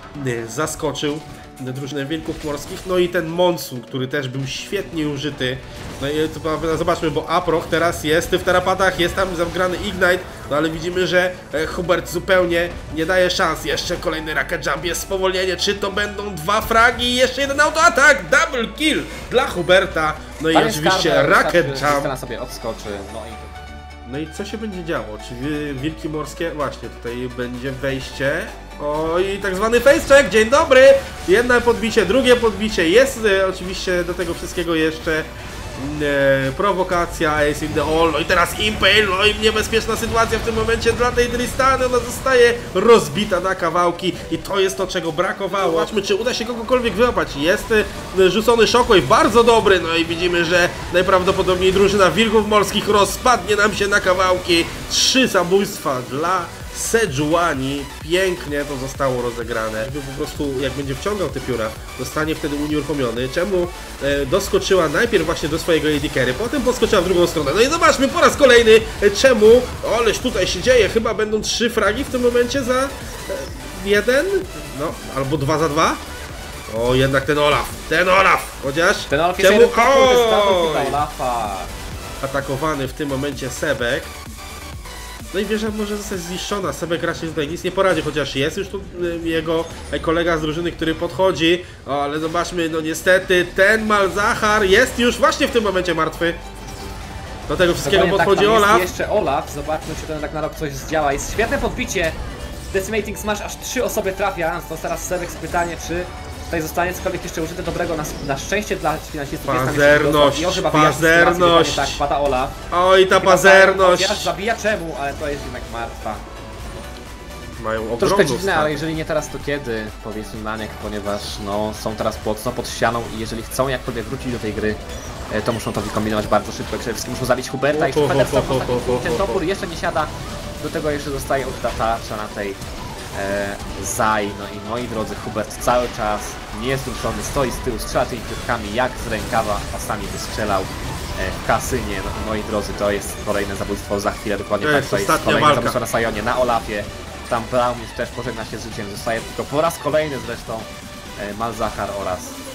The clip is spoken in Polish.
zaskoczył drużynę Wilków Morskich, no i ten Monsun, który też był świetnie użyty. No i to, zobaczmy, bo Aproch teraz jest w tarapatach, jest tam zagrany Ignite, no ale widzimy, że Hubert zupełnie nie daje szans. Jeszcze kolejny Rocket Jump, jest spowolnienie, czy to będą 2 fragi i jeszcze jeden autoatak, double kill dla Huberta. No i oczywiście Rocket Jump. Sobie odskoczy, no i co się będzie działo? Czy Wilki Morskie? Właśnie, tutaj będzie wejście. Oj, tak zwany face check, dzień dobry! Jedno podbicie, drugie podbicie, jest oczywiście do tego wszystkiego jeszcze prowokacja, Ace in the hole, no i teraz Impale, no i niebezpieczna sytuacja w tym momencie dla tej Tristany, ona zostaje rozbita na kawałki i to jest to, czego brakowało. Zobaczmy, czy uda się kogokolwiek wyłapać. Jest rzucony Shockwave, bardzo dobry, no i widzimy, że najprawdopodobniej drużyna Wilków Morskich rozpadnie nam się na kawałki. 3 zabójstwa dla Sejuani, pięknie to zostało rozegrane. Żeby po prostu, jak będzie wciągał te pióra, zostanie wtedy unieruchomiony. Czemu doskoczyła najpierw właśnie do swojego AD carry, potem podskoczyła w drugą stronę. No i zobaczmy po raz kolejny, czemu, ależ tutaj się dzieje, chyba będą 3 fragi w tym momencie za 1, no, albo 2 za 2. O, jednak ten Olaf, chociaż ten Olaf czemu, Olafa. Atakowany w tym momencie Sebek. No i wieża może zostać zniszczona, Sebek raczej tutaj nic nie poradzi, chociaż jest już tu jego kolega z drużyny, który podchodzi. O, ale zobaczmy, no niestety ten Malzahar jest już właśnie w tym momencie martwy. Do tego wszystkiego podchodzi tak, Olaf. Jest jeszcze Olaf, zobaczmy, czy ten tak na rok coś zdziała. Jest świetne podbicie. Decimating Smash, aż 3 osoby trafia. To teraz Sebek z pytanie, czy tutaj zostanie cokolwiek jeszcze użyte dobrego na szczęście dla finansistów. Pazerność. Tak, pada Olaf. Oj, ta pazerność. Zabija czemu, ale to jest jednak martwa. Mają ogromną troszkę dziwne, stawę. ale jeżeli nie teraz, to kiedy? Powiedzmy Maniek, ponieważ no, są teraz mocno pod ścianą i jeżeli chcą jakkolwiek wrócić do tej gry, to muszą to wykombinować bardzo szybko. Przede wszystkim muszą zabić Huberta i ten topór jeszcze nie siada. Do tego jeszcze zostaje użyta tarcza na tej Zai. No i moi drodzy, Hubert cały czas niezruszony, stoi z tyłu, strzela tymi piłkami jak z rękawa, pasami wystrzelał w kasynie. No, moi drodzy, to jest kolejne zabójstwo za chwilę, dokładnie tak, to jest kolejne zabójstwo na Sionie, na Olafie. Tam Braum już też pożegna się z życiem, zostaje tylko po raz kolejny zresztą Malzahar oraz